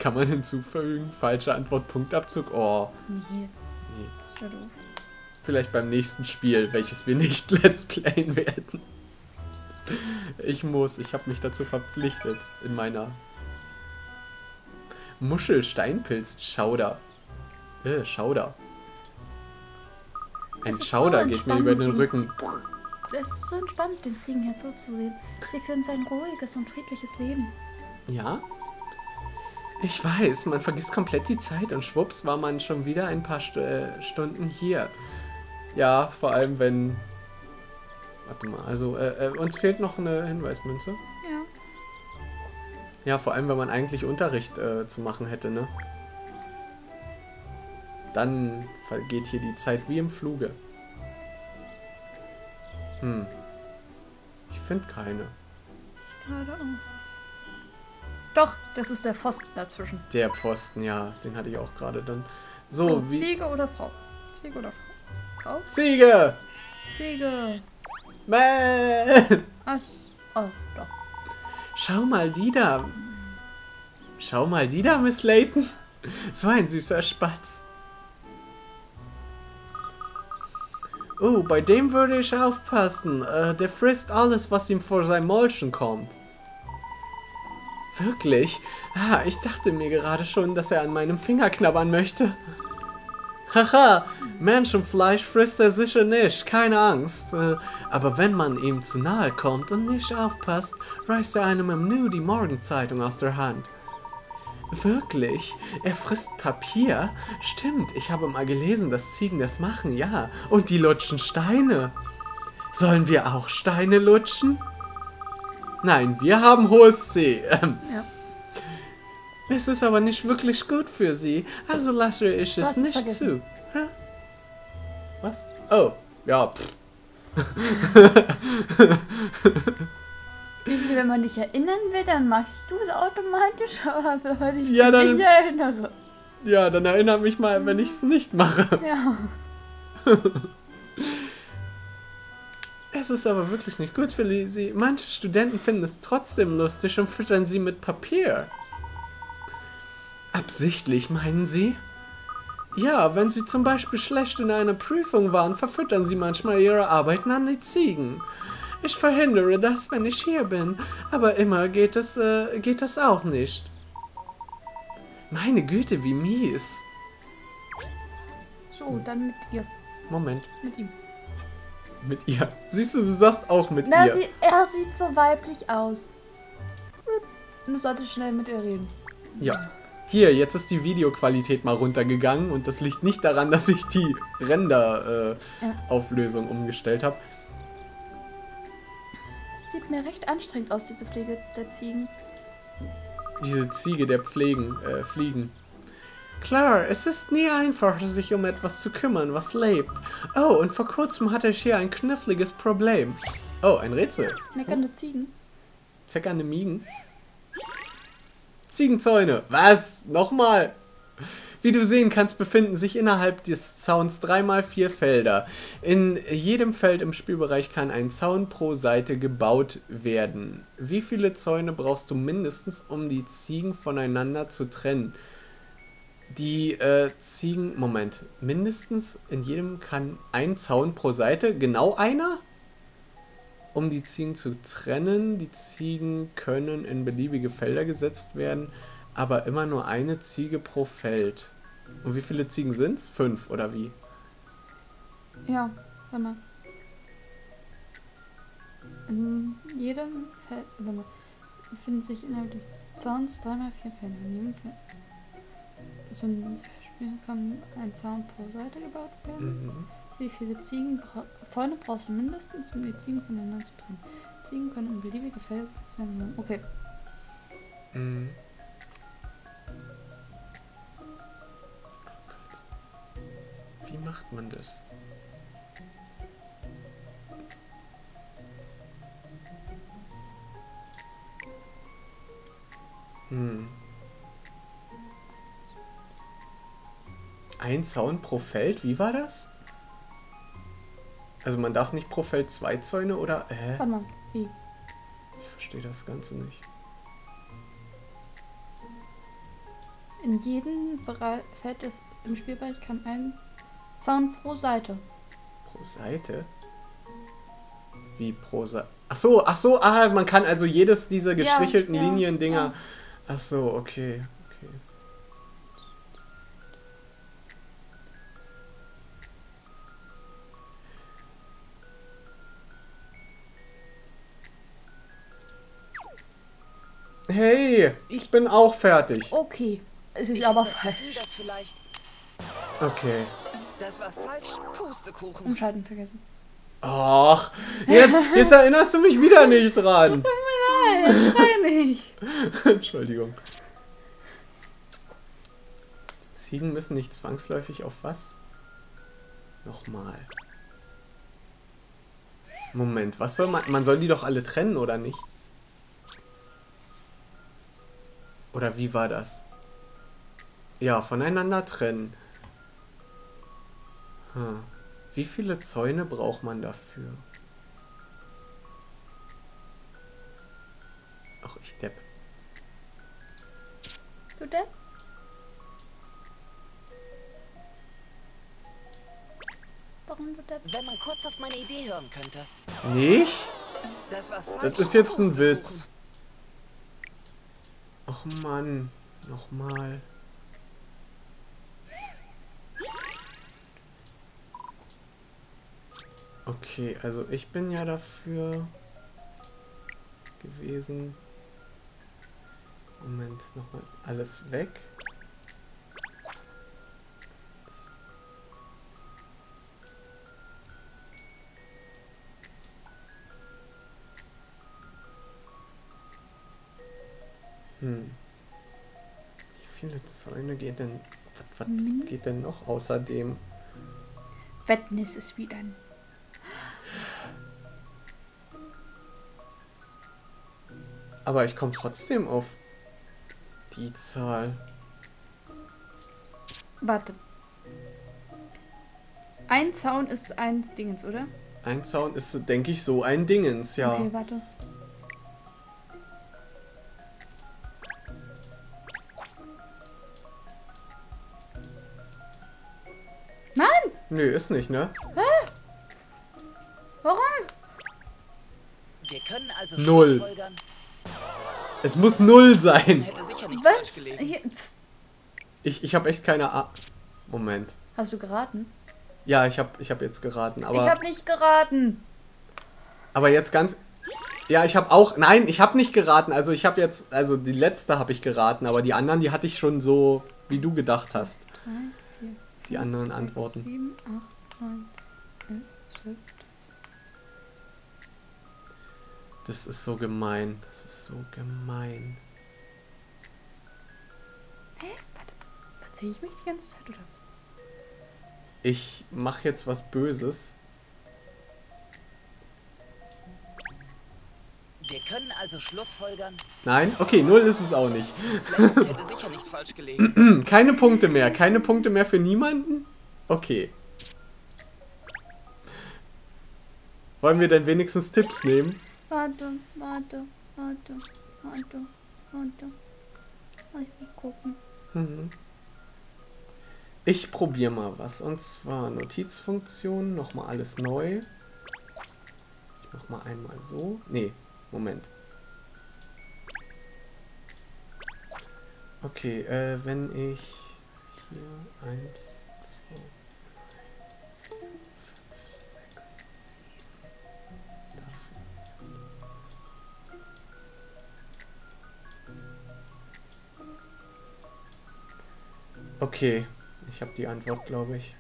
Kann man hinzufügen? Falsche Antwort, Punktabzug? Oh. Nee, Nee. das ist ja doof. Vielleicht beim nächsten Spiel, welches wir nicht let's playen werden. Ich habe mich dazu verpflichtet in meiner Muschelsteinpilz-Schauder. Schauder. Ein Es ist Schauder so geht mir über den entspannend, Rücken. Es ist so entspannt, den Ziegen hier zuzusehen. Sie führen ein ruhiges und friedliches Leben. Ja? Ich weiß, man vergisst komplett die Zeit und schwupps war man schon wieder ein paar Stunden hier. Ja, vor allem wenn... Warte mal, also uns fehlt noch eine Hinweismünze. Ja. Ja, vor allem wenn man eigentlich Unterricht zu machen hätte, ne? Dann vergeht hier die Zeit wie im Fluge. Ich finde keine. Gerade auch. Doch, das ist der Pfosten dazwischen. Der Pfosten, ja, den hatte ich auch gerade dann. So, wie... Ziege oder Frau? Ziege oder Frau? Ziege! Ziege. Mäh! Oh, doch. Schau mal die da. Schau mal die da, Miss Layton. So ein süßer Spatz. Oh, bei dem würde ich aufpassen. Der frisst alles, was ihm vor sein Mäulchen kommt. Wirklich? Ah, ich dachte mir gerade schon, dass er an meinem Finger knabbern möchte. Haha, Menschenfleisch frisst er sicher nicht, keine Angst. Aber wenn man ihm zu nahe kommt und nicht aufpasst, reißt er einem im Nu die Morgenzeitung aus der Hand. Wirklich? Er frisst Papier? Stimmt, ich habe mal gelesen, dass Ziegen das machen, ja. Und die lutschen Steine. Sollen wir auch Steine lutschen? Nein, wir haben hohes C. Ja. Es ist aber nicht wirklich gut für sie, also lasse ich es nicht zu. Hä? Was? Oh, ja, pff. Wenn man dich erinnern will, dann machst du es automatisch, aber wenn ich Ja, dich dann- nicht erinnere. Ja, dann erinnert mich mal, wenn ich es nicht mache. Ja. Es ist aber wirklich nicht gut für sie. Manche Studenten finden es trotzdem lustig und füttern sie mit Papier. Absichtlich, meinen Sie? Ja, wenn sie zum Beispiel schlecht in einer Prüfung waren, verfüttern sie manchmal ihre Arbeiten an die Ziegen. Ich verhindere das, wenn ich hier bin, aber immer geht das auch nicht. Meine Güte, wie mies. So, dann mit ihr. Moment, Mit ihm. mit ihr. Siehst du, du sagst auch mit Na, ihr. er sieht so weiblich aus. Du solltest schnell mit ihr reden. Ja. Hier, jetzt ist die Videoqualität mal runtergegangen und das liegt nicht daran, dass ich die Render-Auflösung umgestellt habe. Sieht mir recht anstrengend aus, diese Pflege der Ziegen. Diese Ziege der Fliegen. Klar, es ist nie einfach, sich um etwas zu kümmern, was lebt. Oh, und vor kurzem hatte ich hier ein kniffliges Problem. Oh, ein Rätsel. Meckernde Ziegen. Zeckernde Miegen. Ziegenzäune. Was? Nochmal? Wie du sehen kannst, befinden sich innerhalb des Zauns 3x4 Felder. In jedem Feld im Spielbereich kann ein Zaun pro Seite gebaut werden. Wie viele Zäune brauchst du mindestens, um die Ziegen voneinander zu trennen? Die Ziegen... Moment. Mindestens in jedem kann ein Zaun pro Seite. Genau einer? Um die Ziegen zu trennen. Die Ziegen können in beliebige Felder gesetzt werden, aber immer nur eine Ziege pro Feld. Und wie viele Ziegen sind's? 5, oder wie? Ja, warte mal. In jedem Feld befinden sich innerhalb des Zauns 3x4 Felder. In jedem Feld. Also in Spielen kann ein Zaun pro Seite gebaut werden. Mhm. Wie viele Zäune brauchst du mindestens, um die Ziegen voneinander zu trennen? Ziegen können in beliebige Felder gesetzt werden. Okay. Mhm. Wie macht man das? Ein Zaun pro Feld? Wie war das? Also man darf nicht pro Feld 2 Zäune oder... Warte mal, wie? Ich verstehe das Ganze nicht. In jedem Feld im Spielbereich kann ein Zaun pro Seite. Pro Seite? Wie pro Seite? Ach so, man kann also jedes dieser gestrichelten Linien-Dinger. Ja. Ach so, okay. Hey, ich bin auch fertig. Okay, es ist aber falsch. Okay. Das war falsch. Pustekuchen. Umschalten vergessen. Ach, jetzt erinnerst du mich wieder nicht dran. Nein, schrei nicht. Entschuldigung. Die Ziegen müssen nicht zwangsläufig auf was? Nochmal. Moment, was soll man soll die doch alle trennen, oder nicht? Oder wie war das? Ja, voneinander trennen. Wie viele Zäune braucht man dafür? Ach, ich Depp. Du Depp? Warum du Depp? Wenn man kurz auf meine Idee hören könnte. Nicht? Das war falsch. Das ist jetzt ein Pustekuchen. Witz. Ach Mann, nochmal. Okay, also ich bin ja dafür gewesen. Moment, nochmal alles weg. Wie viele Zäune gehen denn... Was geht denn noch außerdem? Wetten, es ist wieder ein... Aber ich komme trotzdem auf die Zahl. Warte. Ein Zaun ist eins Dingens, oder? Ein Zaun ist, denke ich, so ein Dingens, ja. Okay, warte. Nein! Nö, ist nicht, ne? Warum? Wir können also Null. schlussfolgern. Es muss 0 sein. Hätte sicher nicht Was? falsch gelegen. Hier, Ich habe echt keine Moment. hast du geraten? Ja, ich hab jetzt geraten, Ich aber... habe nicht geraten. Aber jetzt ganz... Ja, ich habe auch... Nein, ich habe nicht geraten. Also ich habe jetzt... Also die letzte habe ich geraten, aber die anderen, die hatte ich schon so, wie du gedacht hast. 3, 4, Die anderen Antworten. 7, 8, 9, 11, 12, 13. Das ist so gemein. Das ist so gemein. Hä? Warte. Verziehe ich mich die ganze Zeit oder was? Ich mache jetzt was Böses. Wir können also schlussfolgern. Nein? Okay, 0 ist es auch nicht. Slate hätte sicher nicht falsch gelegen. Keine Punkte mehr. Keine Punkte mehr für niemanden? Okay. Wollen wir denn wenigstens Tipps nehmen? Warte. Lass mich gucken. Ich probiere mal was. Und zwar Notizfunktion. Nochmal alles neu. Ich mach mal einmal so. Nee, Moment. Okay, wenn ich hier 1, 2, 3, 4, 5, 6, 7 Okay, ich habe die Antwort, glaube ich.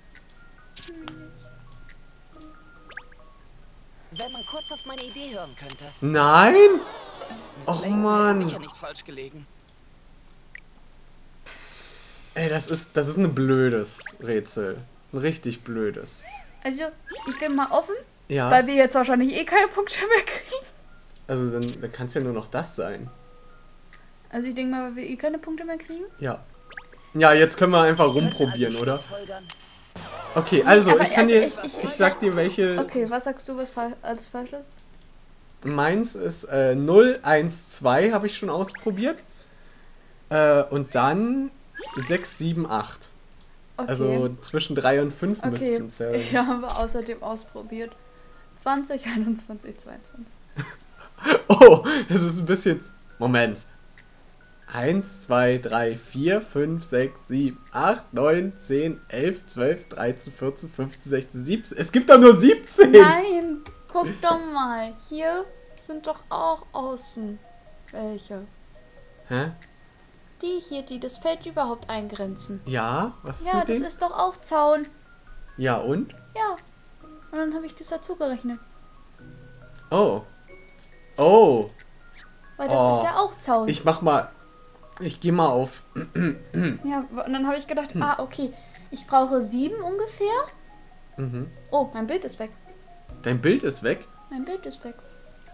Wenn man kurz auf meine Idee hören könnte. Nein? Miss Och, Lane Mann. hätte sicher nicht falsch gelegen. Ey, das ist ein blödes Rätsel. Ein richtig blödes. Also, ich bin mal offen, Ja, weil wir jetzt wahrscheinlich eh keine Punkte mehr kriegen. also dann kann es ja nur noch das sein. Also, ich denke mal, weil wir eh keine Punkte mehr kriegen. Ja. Ja, jetzt können wir einfach Wir können rumprobieren, also oder? schlussfolgern. Okay, also Aber ich kann also dir, ich ich sag dir welche. Okay, was sagst du, was alles falsch ist? Meins ist 0, 1, 2 habe ich schon ausprobiert. Und dann 6, 7, 8. Okay. Also zwischen 3 und 5 okay. müssten es ja. Ja, haben wir außerdem ausprobiert. 20, 21, 22. Oh, es ist ein bisschen... Moment. 1, 2, 3, 4, 5, 6, 7, 8, 9, 10, 11, 12, 13, 14, 15, 16, 17. Es gibt doch nur 17! Nein! Guck doch mal. Hier sind doch auch außen welche. Hä? Die hier, die das Feld überhaupt eingrenzen. Ja? Was ist Ja, mit das denen? ist doch auch Zaun. Ja, und? Ja. Und dann habe ich das dazu gerechnet. Oh. Oh. Weil das Oh. ist ja auch Zaun. Ich mach mal... Ich gehe mal auf... Ja, und dann habe ich gedacht, okay, ich brauche 7 ungefähr. Mhm. Oh, mein Bild ist weg. Dein Bild ist weg? Mein Bild ist weg.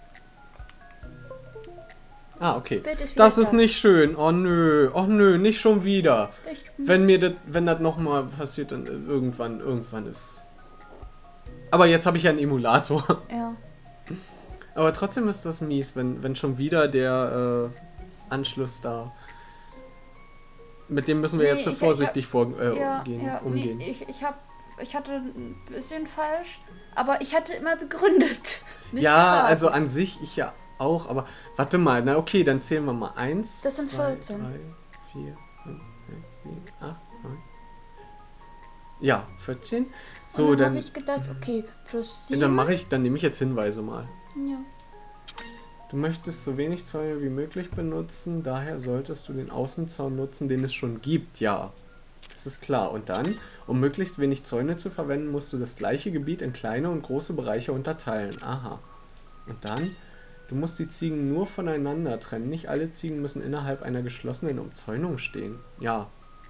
Ah, okay. Bild ist wieder Das ist da. nicht schön. Oh nö, nicht schon wieder. Ich, Wenn das nochmal passiert, dann irgendwann ist... Aber jetzt habe ich ja einen Emulator. ja. Aber trotzdem ist das mies, wenn schon wieder der Anschluss da... Mit dem müssen wir Nee, jetzt so ich vorsichtig Ja, umgehen. Nee, ich hatte ein bisschen falsch, aber ich hatte immer begründet. Nicht Ja, gesagt. also an sich ich ja auch, aber warte mal, na okay, dann zählen wir mal 1, Das sind 2, 14. 3, 4, 5, 6, 7, 8, 9. Ja, 14. So, und dann dann, habe ich gedacht, okay, plus 7. dann nehme ich jetzt Hinweise mal. Ja. Du möchtest so wenig Zäune wie möglich benutzen, daher solltest du den Außenzaun nutzen, den es schon gibt, ja. Das ist klar. Und dann, um möglichst wenig Zäune zu verwenden, musst du das gleiche Gebiet in kleine und große Bereiche unterteilen. Aha. Und dann, du musst die Ziegen nur voneinander trennen. Nicht alle Ziegen müssen innerhalb einer geschlossenen Umzäunung stehen. Ja.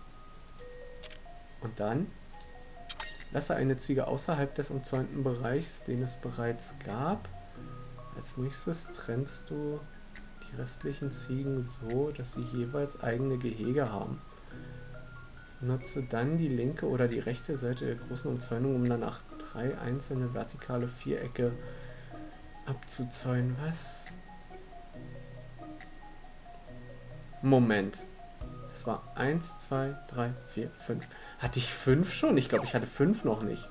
Und dann, lasse eine Ziege außerhalb des umzäunten Bereichs, den es bereits gab. Als nächstes trennst du die restlichen Ziegen so, dass sie jeweils eigene Gehege haben. Nutze dann die linke oder die rechte Seite der großen Umzäunung, um danach 3 einzelne vertikale Vierecke abzuzäunen. Was? Moment. Das war 1, 2, 3, 4, 5. Hatte ich 5 schon? Ich glaube, ich hatte 5 noch nicht.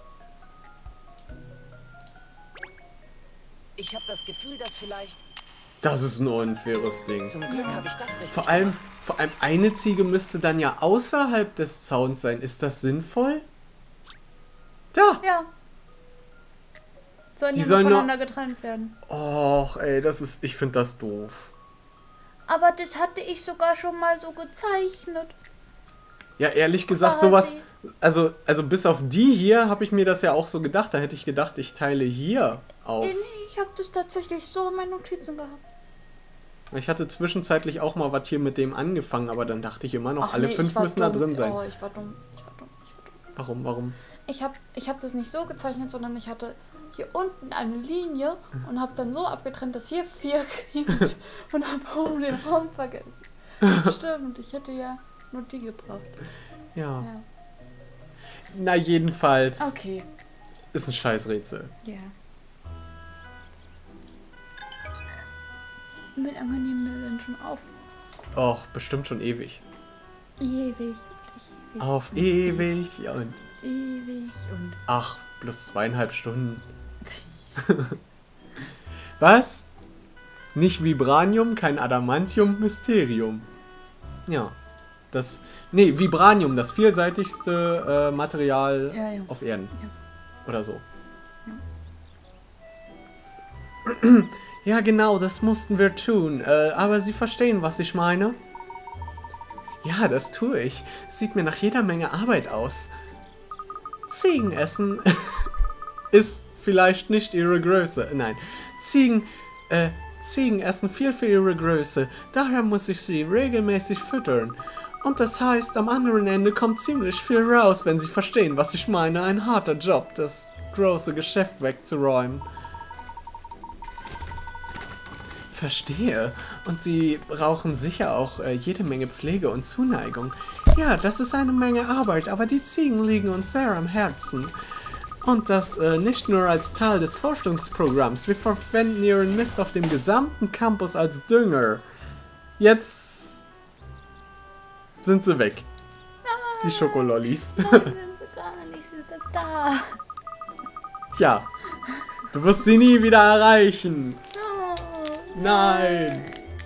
Ich habe das Gefühl, dass vielleicht... Das ist ein unfaires Ding. Zum Glück habe ich das richtig Vor allem eine Ziege müsste dann ja außerhalb des Zauns sein. Ist das sinnvoll? Da! Ja. Sollen Die ja sollen nur nur- voneinander getrennt werden. Och, ey, ich finde das doof. Aber das hatte ich sogar schon mal so gezeichnet. Ja, ehrlich gesagt, Quasi. sowas... Also bis auf die hier habe ich mir das ja auch so gedacht. Da hätte ich gedacht, ich teile hier auf. Nee, ich habe das tatsächlich so in meinen Notizen gehabt. Ich hatte zwischenzeitlich auch mal was hier mit dem angefangen, aber dann dachte ich immer noch, Ach alle nee, 5 ich war müssen da dumm. drin sein. Oh, ich war dumm. Warum? Ich hab das nicht so gezeichnet, sondern ich hatte hier unten eine Linie und habe dann so abgetrennt, dass hier 4 gibt und habe oben den Raum vergessen. Stimmt, ich hätte ja nur die gebraucht. Ja. Ja. Na, jedenfalls Okay. ist ein Scheißrätsel. Ja. Wie lange nehmen wir denn schon auf? Och, bestimmt schon ewig. Ewig und ewig. Auf ewig und... Ewig und... Ach, plus 2,5 Stunden. Was? Nicht Vibranium, kein Adamantium, Mysterium. Ja. Nee, Vibranium, das vielseitigste Material Ja. auf Erden. Ja. Oder so. Ja, genau, das mussten wir tun. Aber Sie verstehen, was ich meine? Ja, das tue ich. Sieht mir nach jeder Menge Arbeit aus. Ziegenessen ist vielleicht nicht ihre Größe. Nein, Ziegen essen viel für ihre Größe. Daher muss ich sie regelmäßig füttern. Und das heißt, am anderen Ende kommt ziemlich viel raus, wenn Sie verstehen, was ich meine. Ein harter Job, das große Geschäft wegzuräumen. Verstehe. Und Sie brauchen sicher auch jede Menge Pflege und Zuneigung. Ja, das ist eine Menge Arbeit, aber die Ziegen liegen uns sehr am Herzen. Und das nicht nur als Teil des Forschungsprogramms. Wir verwenden ihren Mist auf dem gesamten Campus als Dünger. Jetzt sind sie weg. Die Schokolollis. Nein, sind sie gar nicht. Sie sind da. Tja, du wirst sie nie wieder erreichen. Oh, Nein.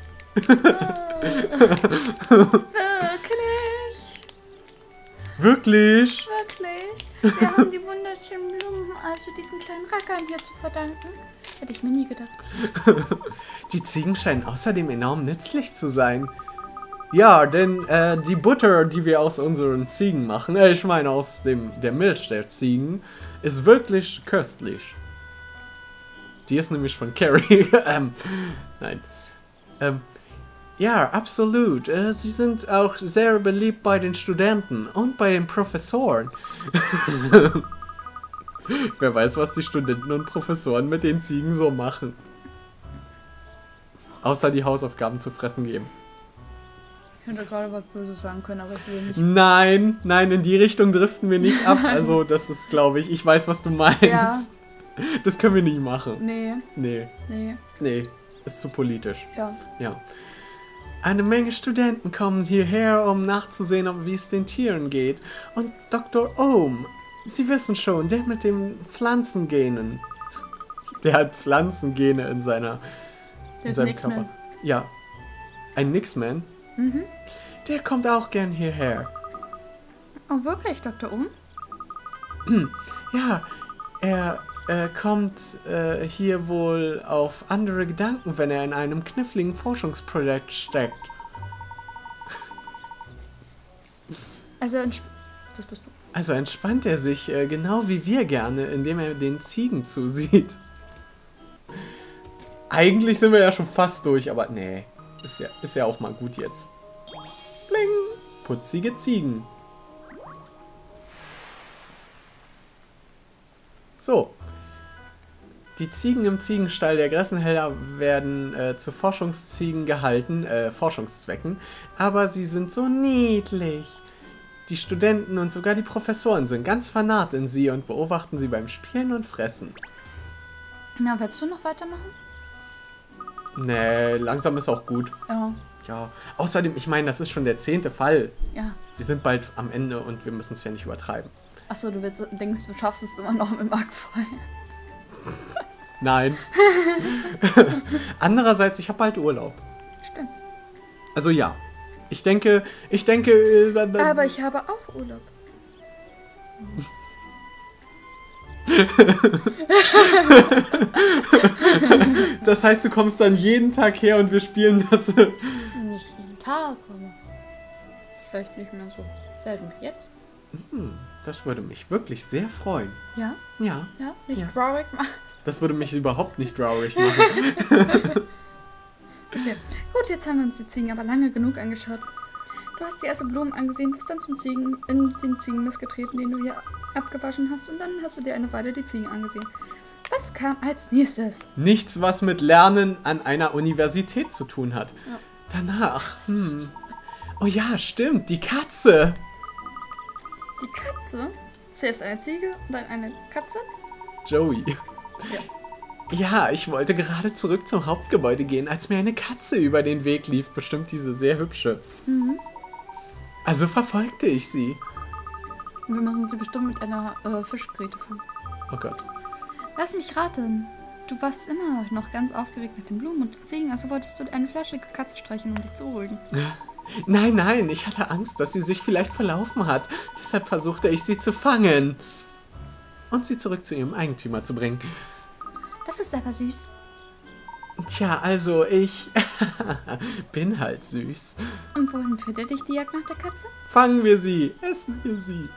Wirklich? Wirklich? Wirklich? Wir haben die wunderschönen Blumen, also diesen kleinen Rackern hier zu verdanken. Hätte ich mir nie gedacht. Die Ziegen scheinen außerdem enorm nützlich zu sein. Ja, denn die Butter, die wir aus unseren Ziegen machen, ich meine aus der Milch der Ziegen, ist wirklich köstlich. Die ist nämlich von Carrie. Nein. Ja, absolut. Sie sind auch sehr beliebt bei den Studenten und bei den Professoren. Wer weiß, was die Studenten und Professoren mit den Ziegen so machen. Außer die Hausaufgaben zu fressen geben. Ich hätte gerade was Böses sagen können, aber ich will nicht. Nein, in die Richtung driften wir nicht ab. Also das ist, glaube ich weiß, was du meinst. Ja. Das können wir nicht machen. Nee. Nee, ist zu politisch. Ja. Eine Menge Studenten kommen hierher, um nachzusehen, wie es den Tieren geht. Und Dr. Ohm, Sie wissen schon, der mit den Pflanzengenen. Der hat Pflanzengene in seinem Nix-Man. Ja. Ein Nix-Man? Mhm. Der kommt auch gern hierher. Oh, wirklich, Dr. Ohm? Ja, er kommt hier wohl auf andere Gedanken, wenn er in einem kniffligen Forschungsprojekt steckt. Also, das bist du. Also entspannt er sich genau wie wir gerne, indem er den Ziegen zusieht. Eigentlich sind wir ja schon fast durch, aber nee, ist ja auch mal gut jetzt. Bling! Putzige Ziegen. So. Die Ziegen im Ziegenstall der Gressenheller werden zu Forschungsziegen gehalten, Forschungszwecken, aber sie sind so niedlich. Die Studenten und sogar die Professoren sind ganz vernarrt in sie und beobachten sie beim Spielen und Fressen. Na, willst du noch weitermachen? Nee, langsam ist auch gut. Ja. Außerdem, ich meine, das ist schon der 10. Fall. Ja. Wir sind bald am Ende und wir müssen es ja nicht übertreiben. Achso, du denkst, du schaffst es immer noch mit Mark voll. Nein. Andererseits, ich habe bald Urlaub. Stimmt. Also ja. Ich denke... Aber ich habe auch Urlaub. Das heißt, du kommst dann jeden Tag her und wir spielen das... Nicht jeden Tag, aber vielleicht nicht mehr so selten wie jetzt. Das würde mich wirklich sehr freuen. Ja? Ja. Ja? Nicht Ja. traurig machen? Das würde mich überhaupt nicht traurig machen. Okay. Gut, jetzt haben wir uns die Ziegen aber lange genug angeschaut. Du hast dir also Blumen angesehen, bist dann in den Ziegenmist getreten, den du hier abgewaschen hast, und dann hast du dir eine Weile die Ziegen angesehen. Was kam als nächstes? Nichts, was mit Lernen an einer Universität zu tun hat. Ja. Danach, Oh ja, stimmt, die Katze. Die Katze? Zuerst eine Ziege und dann eine Katze? Joey. Ja. Ja, ich wollte gerade zurück zum Hauptgebäude gehen, als mir eine Katze über den Weg lief. Bestimmt diese sehr hübsche. Mhm. Also verfolgte ich sie. Und wir müssen sie bestimmt mit einer Fischgräte fangen. Oh Gott. Lass mich raten. Du warst immer noch ganz aufgeregt mit den Blumen und den Ziegen, also wolltest du eine fleischige Katze streicheln, um dich zu beruhigen. Nein, ich hatte Angst, dass sie sich vielleicht verlaufen hat. Deshalb versuchte ich, sie zu fangen. Und sie zurück zu ihrem Eigentümer zu bringen. Das ist aber süß. Tja, also ich bin halt süß. Und wohin führte dich die Jagd nach der Katze? Fangen wir sie, essen wir sie.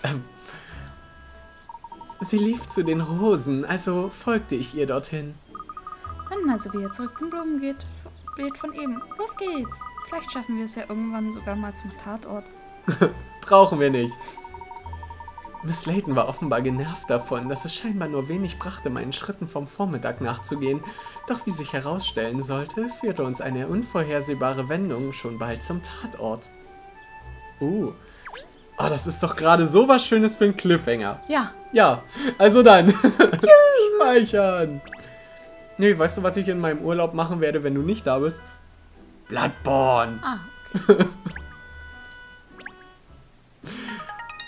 Sie lief zu den Rosen, also folgte ich ihr dorthin. Dann also wieder zurück zum Blumenbeet von eben. Los geht's. Vielleicht schaffen wir es ja irgendwann sogar mal zum Tatort. Brauchen wir nicht. Miss Layton war offenbar genervt davon, dass es scheinbar nur wenig brachte, meinen Schritten vom Vormittag nachzugehen. Doch wie sich herausstellen sollte, führte uns eine unvorhersehbare Wendung schon bald zum Tatort. Oh, das ist doch gerade so was Schönes für einen Cliffhanger. Ja. Ja, also dann. Speichern. Nee, weißt du, was ich in meinem Urlaub machen werde, wenn du nicht da bist? Bloodborne. Ah, okay.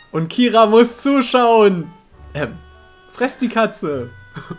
Und Kira muss zuschauen. Fress die Katze.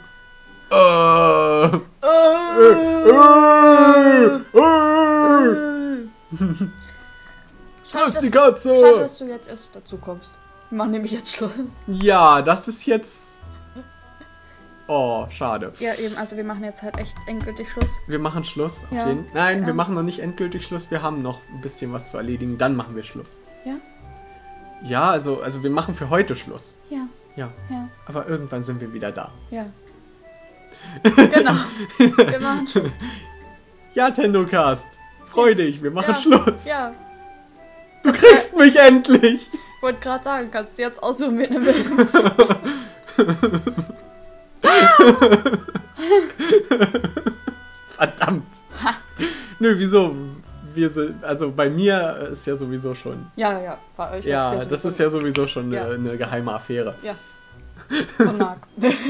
Fress die Katze. Schade, dass du jetzt erst dazu kommst. Wir machen nämlich jetzt Schluss. Ja, das ist jetzt... Oh, schade. Ja, eben, also wir machen jetzt halt echt endgültig Schluss. Wir machen Schluss. Auf Ja. jeden... Nein, wir Ja. machen noch nicht endgültig Schluss. Wir haben noch ein bisschen was zu erledigen. Dann machen wir Schluss. Ja? Ja, also wir machen für heute Schluss. Ja. Ja. Ja. Aber irgendwann sind wir wieder da. Ja. Genau. Wir machen Schluss. Ja, Tendocast. Freu dich, wir machen Ja. Schluss. Ja. Du kriegst mich endlich. Ich wollte gerade sagen, kannst du jetzt aussuchen mit einem Bildungs. Verdammt. Nö, wieso? Wir sind, also bei mir ist ja sowieso schon. Ja, ja, bei euch. Ja, läuft das sowieso ist ja sowieso schon Ja. eine geheime Affäre. Ja. Von Marc.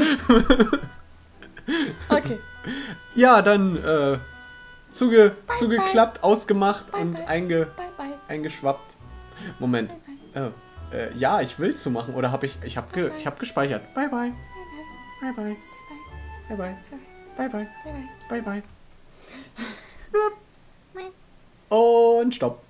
Okay. Ja, dann zugeklappt, ausgemacht Bye, und bye. Bye, bye. eingeschwappt. Moment. Ja, ich will zumachen. Oder habe ich hab gespeichert. Bye, bye. Bye, bye. Bye, bye. Bye, bye. Bye, bye. Bye, bye. Und stopp.